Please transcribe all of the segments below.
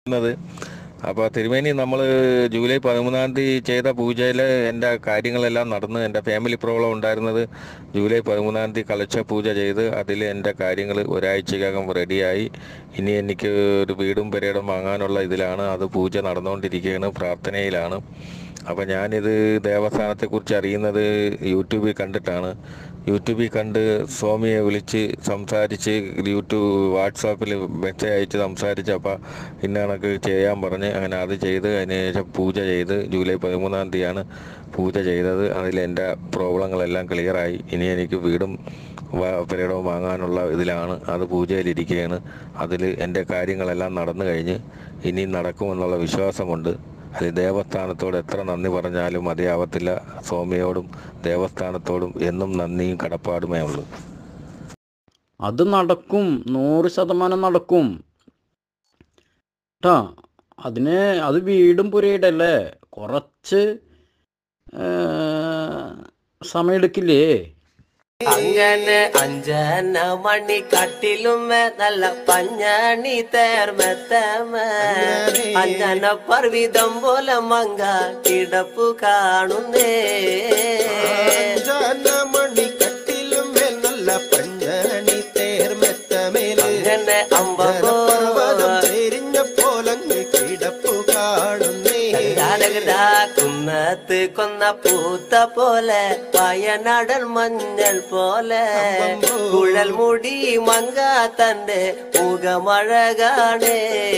ത് അപ്പോൾ തിരുമേനി നമ്മൾ ജൂലൈ 13 ചെയ്ത പൂജയിൽ എൻ്റെ കാര്യങ്ങളെല്ലാം നടന്ന് എൻ്റെ ഫാമിലി പ്രോബ്ലം ഉണ്ടായിരുന്നത് ജൂലൈ 13 കലശ പൂജ ചെയ്ത് അതിൽ എൻ്റെ കാര്യങ്ങൾ ഒരാഴ്ചക്കകം റെഡിയായി. ഇനി എനിക്ക് ഒരു വീടും പെരയിടം വാങ്ങാനുള്ള ഇതിലാണ്. അത് പൂജ നടന്നുകൊണ്ടിരിക്കുകയാണ്, പ്രാർത്ഥനയിലാണ്. അപ്പോൾ ഞാനിത് ദേവസ്ഥാനത്തെക്കുറിച്ച് അറിയുന്നത് യൂട്യൂബിൽ കണ്ടിട്ടാണ്. യൂട്യൂബിൽ കണ്ട് സ്വാമിയെ വിളിച്ച് സംസാരിച്ച് വാട്സാപ്പിൽ മെസ്സേജ് അയച്ച് സംസാരിച്ചപ്പോൾ ഇന്ന കണക്ക് ചെയ്യാൻ പറഞ്ഞ് അങ്ങനെ അത് ചെയ്ത് അതിന് ശേഷം പൂജ ചെയ്ത് ജൂലൈ 13 പൂജ ചെയ്തത്. അതിൽ എൻ്റെ പ്രോബ്ലങ്ങളെല്ലാം ക്ലിയറായി. ഇനി എനിക്ക് വീടും പെരയിടവും വാങ്ങാനുള്ള ഇതിലാണ്. അത് പൂജയിലിരിക്കുകയാണ്. അതിൽ എൻ്റെ കാര്യങ്ങളെല്ലാം നടന്നു കഴിഞ്ഞ് ഇനി നടക്കുമെന്നുള്ള വിശ്വാസമുണ്ട്. അത് ദേവസ്ഥാനത്തോട് എത്ര നന്ദി പറഞ്ഞാലും മതിയാവത്തില്ല. സ്വാമിയോടും ദേവസ്ഥാനത്തോടും എന്നും നന്ദിയും കടപ്പാടുമേ ഉള്ളൂ. അത് നടക്കും, 100% നടക്കും കേട്ടാ. അത് വീടും പുരയിടല്ലേ, കുറച്ച് സമയമെടുക്കില്ലേ? അങ്ങനെ 5 മണി കട്ടിലുമേ നല്ല പഞ്ഞണി തേർമെത്തമേ അങ്ങനെ പർവിതം പോലെ മങ്ക കിടപ്പു കാണുന്നേ. 5 മണി കട്ടിലുമേ നല്ല പഞ്ഞണി തേർമെത്തമേൽ അങ്ങനെ അമ്പർവതം ചെരിഞ്ഞ പോലങ്ങ് കിടപ്പു കാണുന്നേ. കുന്നത്ത് കൊന്ന പൂത്ത പോലെ വയനാടൻ മഞ്ഞൾ പോലെ കുഴൽ മുടി മങ്ക തന്റെ മുഖമഴകാണേ.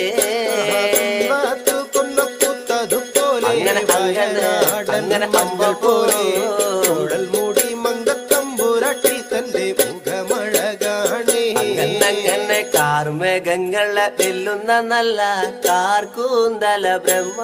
കൊന്ന പൂത്തതുപോലെ അങ്ങനെ അമ്പൽ പോലെ കുഴൽ മുടി മങ്കത്തമ്പുരട്ടി തന്റെ മുഖമഴകാണേ. അങ്ങനെ കാർമേഘങ്ങളെ വെല്ലുന്ന നല്ല കാർക്കൂന്തല ബ്രഹ്മ